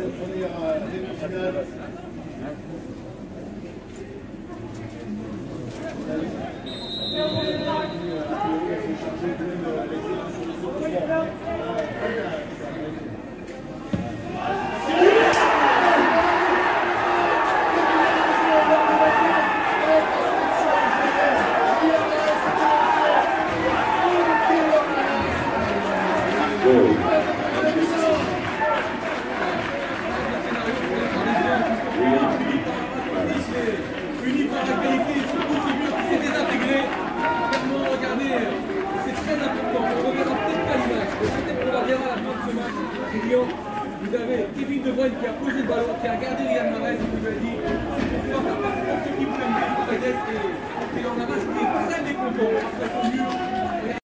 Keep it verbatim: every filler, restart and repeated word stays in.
première demi-finale. Uni par la qualité, surtout ce mur qui s'est désintégré. Vraiment, regardez, c'est très important. On ne verra peut-être pas l'image, mais peut-être qu'on la verra à la fin de ce match. Lyon, vous avez Kevin De Bruyne qui a posé le ballon, qui a regardé Riyad Mahrez, qui lui a dit c'est pour pouvoir faire passer pour ceux qui vous aiment bien, et on a resté très mécontent après ce mur.